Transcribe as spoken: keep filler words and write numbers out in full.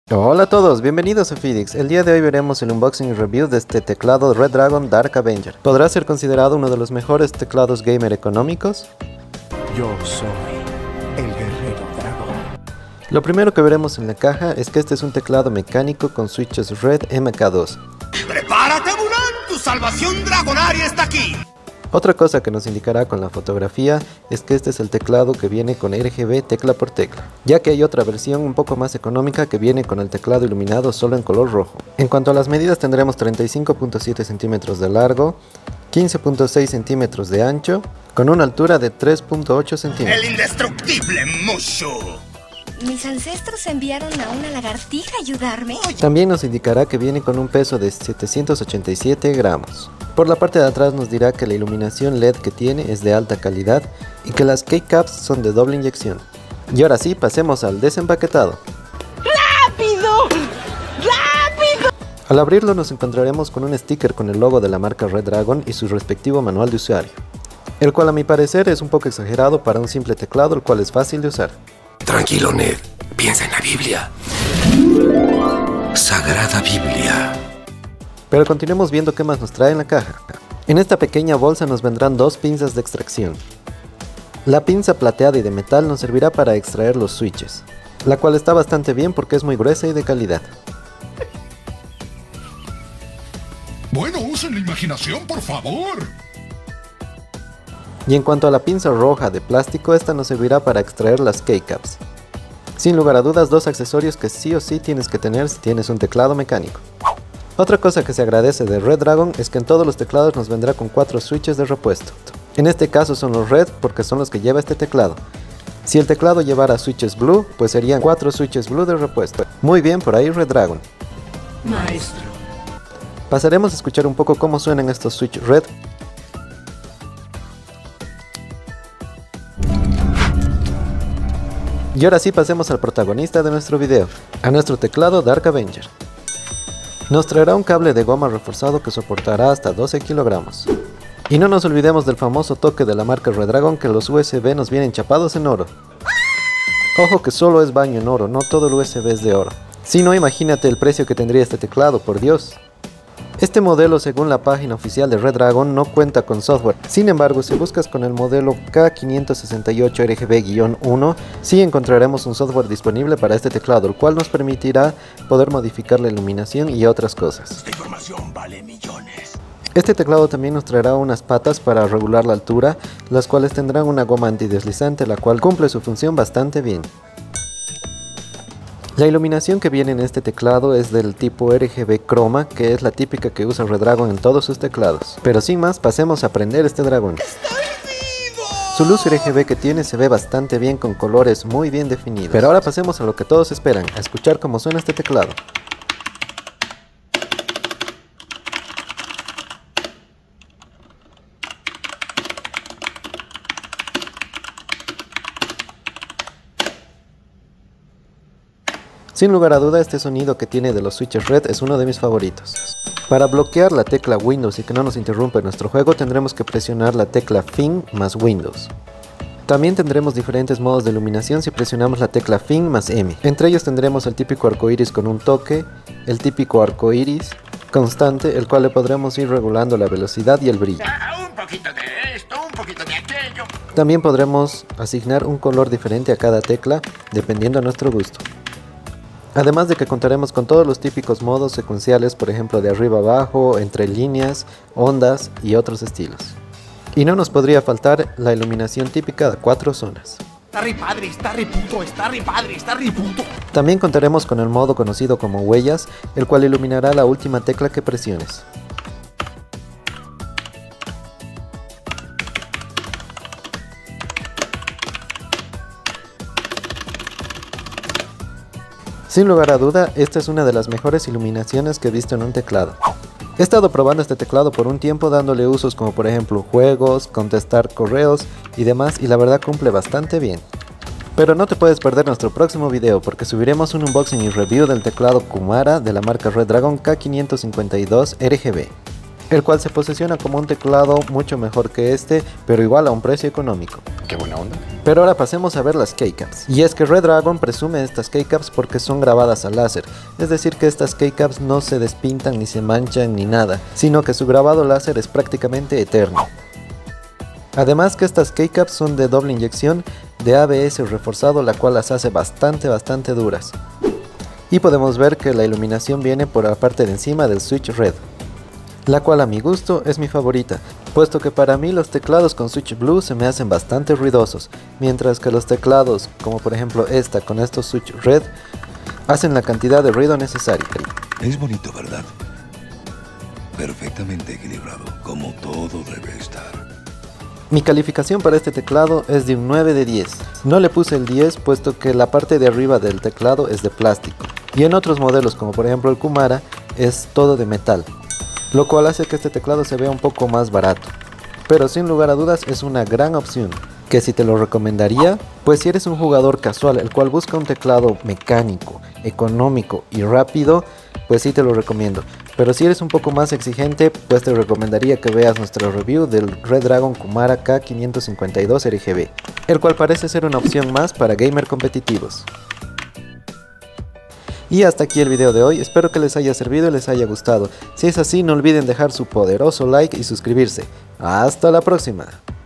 Hola a todos, bienvenidos a Fidix. El día de hoy veremos el unboxing y review de este teclado Redragon Dark Avenger. ¿Podrá ser considerado uno de los mejores teclados gamer económicos? Yo soy el guerrero dragón. Lo primero que veremos en la caja es que este es un teclado mecánico con switches Red M K dos. ¡Prepárate, Mulan! ¡Tu salvación dragonaria está aquí! Otra cosa que nos indicará con la fotografía es que este es el teclado que viene con R G B tecla por tecla, ya que hay otra versión un poco más económica que viene con el teclado iluminado solo en color rojo. En cuanto a las medidas, tendremos treinta y cinco punto siete centímetros de largo, quince punto seis centímetros de ancho, con una altura de tres punto ocho centímetros. ¡El indestructible Mushu! ¿Mis ancestros enviaron a una lagartija a ayudarme? También nos indicará que viene con un peso de setecientos ochenta y siete gramos. Por la parte de atrás nos dirá que la iluminación L E D que tiene es de alta calidad y que las keycaps son de doble inyección. Y ahora sí, pasemos al desempaquetado. ¡Rápido! ¡Rápido! Al abrirlo nos encontraremos con un sticker con el logo de la marca Redragon y su respectivo manual de usuario, el cual a mi parecer es un poco exagerado para un simple teclado, el cual es fácil de usar. Tranquilo, Ned. Piensa en la Biblia. Sagrada Biblia. Pero continuemos viendo qué más nos trae en la caja. En esta pequeña bolsa nos vendrán dos pinzas de extracción. La pinza plateada y de metal nos servirá para extraer los switches, la cual está bastante bien porque es muy gruesa y de calidad. Bueno, usen la imaginación, por favor. Y en cuanto a la pinza roja de plástico, esta nos servirá para extraer las keycaps. Sin lugar a dudas, dos accesorios que sí o sí tienes que tener si tienes un teclado mecánico. Otra cosa que se agradece de Redragon es que en todos los teclados nos vendrá con cuatro switches de repuesto. En este caso son los Red porque son los que lleva este teclado. Si el teclado llevara switches Blue, pues serían cuatro switches Blue de repuesto. Muy bien por ahí Redragon. Maestro. Pasaremos a escuchar un poco cómo suenan estos switches Red. Y ahora sí pasemos al protagonista de nuestro video, a nuestro teclado Dark Avenger. Nos traerá un cable de goma reforzado que soportará hasta doce kilogramos. Y no nos olvidemos del famoso toque de la marca Redragon, que los U S B nos vienen chapados en oro. Ojo que solo es baño en oro, no todo el U S B es de oro. Si no, imagínate el precio que tendría este teclado, por Dios. Este modelo, según la página oficial de Redragon, no cuenta con software. Sin embargo, si buscas con el modelo K quinientos sesenta y ocho R G B uno, sí encontraremos un software disponible para este teclado, el cual nos permitirá poder modificar la iluminación y otras cosas. Esta información vale millones. Este teclado también nos traerá unas patas para regular la altura, las cuales tendrán una goma antideslizante, la cual cumple su función bastante bien. La iluminación que viene en este teclado es del tipo R G B Chroma, que es la típica que usa Redragon en todos sus teclados. Pero sin más, pasemos a prender este dragón. Su luz R G B que tiene se ve bastante bien con colores muy bien definidos. Pero ahora pasemos a lo que todos esperan, a escuchar cómo suena este teclado. Sin lugar a duda, este sonido que tiene de los switches Red es uno de mis favoritos. Para bloquear la tecla Windows y que no nos interrumpa nuestro juego, tendremos que presionar la tecla Fin más Windows. También tendremos diferentes modos de iluminación si presionamos la tecla Fin más M. Entre ellos tendremos el típico arcoiris con un toque, el típico arcoiris constante, el cual le podremos ir regulando la velocidad y el brillo. Ah, un poquito de esto, un poquito de aquello. También podremos asignar un color diferente a cada tecla, dependiendo de nuestro gusto. Además de que contaremos con todos los típicos modos secuenciales, por ejemplo de arriba abajo, entre líneas, ondas y otros estilos. Y no nos podría faltar la iluminación típica de cuatro zonas. Está re padre, está re puto, está re padre, está re puto. También contaremos con el modo conocido como huellas, el cual iluminará la última tecla que presiones. Sin lugar a duda, esta es una de las mejores iluminaciones que he visto en un teclado. He estado probando este teclado por un tiempo dándole usos como por ejemplo juegos, contestar correos y demás, y la verdad cumple bastante bien. Pero no te puedes perder nuestro próximo video porque subiremos un unboxing y review del teclado Kumara de la marca Redragon K quinientos cincuenta y dos R G B, el cual se posiciona como un teclado mucho mejor que este, pero igual a un precio económico. Qué buena onda. Pero Pero ahora pasemos a ver las keycaps. Y es que Redragon presume estas keycaps porque son grabadas a láser, es decir que estas keycaps no se despintan ni se manchan ni nada, sino que su grabado láser es prácticamente eterno. Además que estas keycaps son de doble inyección de A B S reforzado, la cual las hace bastante bastante duras. Y podemos ver que la iluminación viene por la parte de encima del switch red, la cual a mi gusto es mi favorita, puesto que para mí los teclados con switch blue se me hacen bastante ruidosos, mientras que los teclados, como por ejemplo esta con estos switch red, hacen la cantidad de ruido necesaria. Es bonito, ¿verdad? Perfectamente equilibrado, como todo debe estar. Mi calificación para este teclado es de un nueve de diez. No le puse el diez puesto que la parte de arriba del teclado es de plástico, y en otros modelos como por ejemplo el Kumara es todo de metal, lo cual hace que este teclado se vea un poco más barato. Pero sin lugar a dudas es una gran opción, que si te lo recomendaría, pues si eres un jugador casual el cual busca un teclado mecánico, económico y rápido, pues sí te lo recomiendo. Pero si eres un poco más exigente, pues te recomendaría que veas nuestra review del Redragon Kumara K quinientos cincuenta y dos R G B, el cual parece ser una opción más para gamer competitivos. Y hasta aquí el video de hoy, espero que les haya servido y les haya gustado. Si es así, no olviden dejar su poderoso like y suscribirse. ¡Hasta la próxima!